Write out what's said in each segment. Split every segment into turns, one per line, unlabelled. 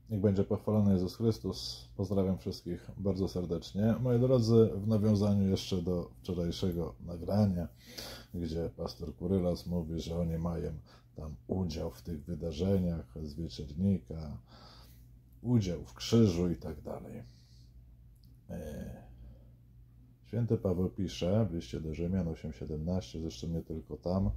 Niech będzie pochwalony Jezus Chrystus. Pozdrawiam wszystkich bardzo serdecznie. Moi drodzy, w nawiązaniu jeszcze do wczorajszego nagrania, gdzie pastor Kurylas mówi, że oni mają tam udział w tych wydarzeniach z Wieczernika, udział w krzyżu i tak dalej. Święty Paweł pisze w liście do Rzymian 8:17, zresztą nie tylko tam,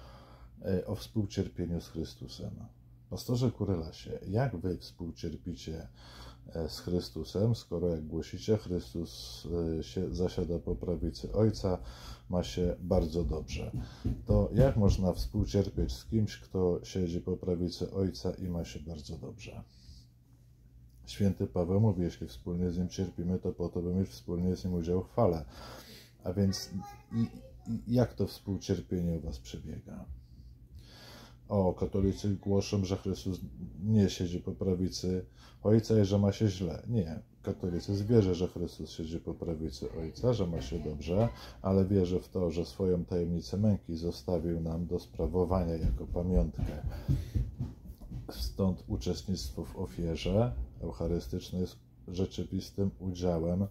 o współcierpieniu z Chrystusem. Pastorze Kurylasie, jak wy współcierpicie z Chrystusem, skoro jak głosicie, Chrystus się zasiada po prawicy Ojca, ma się bardzo dobrze. To jak można współcierpieć z kimś, kto siedzi po prawicy Ojca i ma się bardzo dobrze? Święty Paweł mówi, jeśli wspólnie z Nim cierpimy, to po to, by mieć wspólnie z Nim udział w chwale. A więc jak to współcierpienie u was przebiega? Katolicy głoszą, że Chrystus nie siedzi po prawicy Ojca i że ma się źle. Nie. Katolicyzm wierzy, że Chrystus siedzi po prawicy Ojca, że ma się dobrze, ale wierzy w to, że swoją tajemnicę męki zostawił nam do sprawowania jako pamiątkę. Stąd uczestnictwo w ofierze eucharystycznej jest rzeczywistym udziałem,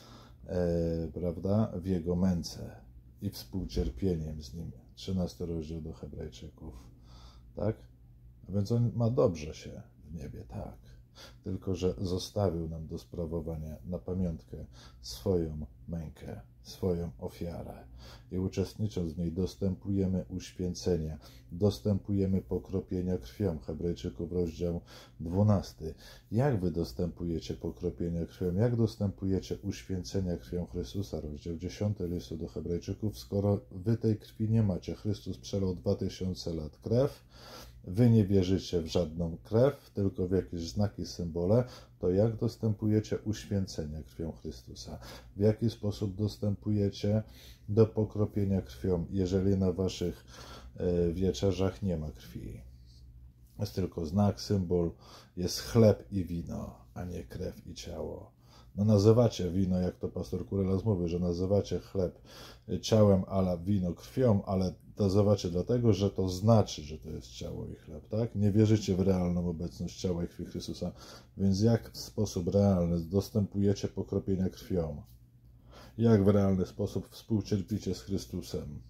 prawda, w Jego męce i współcierpieniem z Nim. 13 rozdział do Hebrajczyków. Tak? A więc On ma dobrze się w niebie, tak. Tylko że zostawił nam do sprawowania na pamiątkę swoją mękę, swoją ofiarę. I uczestnicząc w niej dostępujemy uświęcenia, dostępujemy pokropienia krwią. Hebrajczyków, rozdział 12. Jak wy dostępujecie pokropienia krwią? Jak dostępujecie uświęcenia krwią Chrystusa? Rozdział 10 listu do Hebrajczyków. Skoro wy tej krwi nie macie, Chrystus przelał 2000 lat krew, wy nie wierzycie w żadną krew, tylko w jakieś znaki, symbole, to jak dostępujecie uświęcenia krwią Chrystusa? W jaki sposób dostępujecie do pokropienia krwią, jeżeli na waszych wieczerzach nie ma krwi? Jest tylko znak, symbol, jest chleb i wino, a nie krew i ciało. No nazywacie wino, jak to pastor Kurylas mówi, że nazywacie chleb ciałem, a wino krwią, ale nazywacie dlatego, że to znaczy, że to jest ciało i chleb, tak? Nie wierzycie w realną obecność ciała i krwi Chrystusa, więc jak w sposób realny dostępujecie pokropienia krwią? Jak w realny sposób współcierpicie z Chrystusem?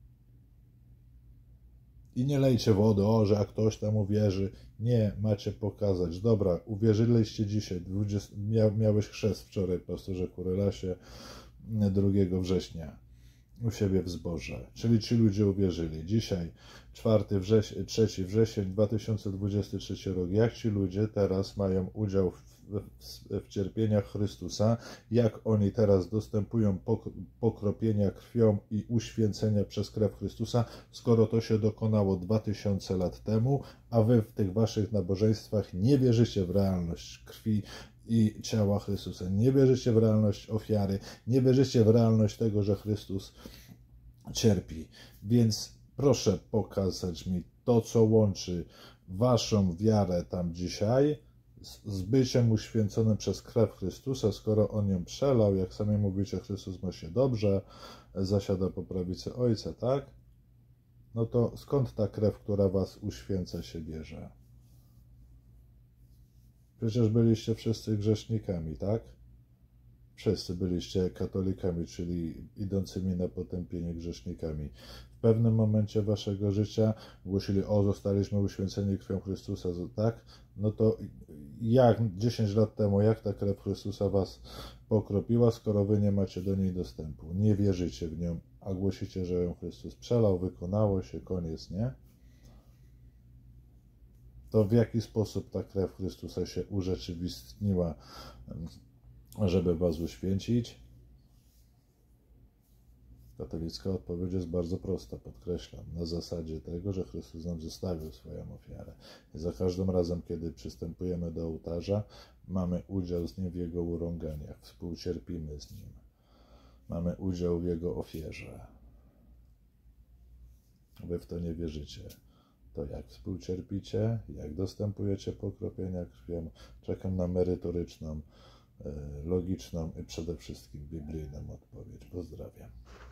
I nie lejcie wody, że jak ktoś tam uwierzy. Nie, macie pokazać. Dobra, uwierzyliście dzisiaj, miałeś chrzest wczoraj, pastorze Kurylasie, 2 września u siebie w zborze. Czyli ci ludzie uwierzyli. Dzisiaj 3 wrzesień 2023 rok. Jak ci ludzie teraz mają udział w cierpieniach Chrystusa, jak oni teraz dostępują pokropienia krwią i uświęcenia przez krew Chrystusa, skoro to się dokonało 2000 lat temu, a wy w tych waszych nabożeństwach nie wierzycie w realność krwi i ciała Chrystusa, nie wierzycie w realność ofiary, nie wierzycie w realność tego, że Chrystus cierpi. Więc proszę pokazać mi to, co łączy waszą wiarę tam dzisiaj z byciem uświęconym przez krew Chrystusa, skoro On ją przelał, jak sami mówicie, Chrystus ma się dobrze, zasiada po prawicy Ojca, tak? No to skąd ta krew, która was uświęca, się bierze? Przecież byliście wszyscy grzesznikami, tak? Wszyscy byliście katolikami, czyli idącymi na potępienie grzesznikami. W pewnym momencie waszego życia głosili, zostaliśmy uświęceni krwią Chrystusa, tak? No to jak 10 lat temu, jak ta krew Chrystusa was pokropiła, skoro wy nie macie do niej dostępu? Nie wierzycie w nią, a głosicie, że ją Chrystus przelał, wykonało się, koniec, nie? To w jaki sposób ta krew Chrystusa się urzeczywistniła, żeby was uświęcić? Katolicka odpowiedź jest bardzo prosta, podkreślam, na zasadzie tego, że Chrystus nam zostawił swoją ofiarę. I za każdym razem, kiedy przystępujemy do ołtarza, mamy udział z Nim w Jego urąganiach, współcierpimy z Nim. Mamy udział w Jego ofierze. Wy w to nie wierzycie. To jak współcierpicie, jak dostępujecie pokropienia krwią? Czekam na merytoryczną, logiczną i przede wszystkim biblijną odpowiedź. Pozdrawiam.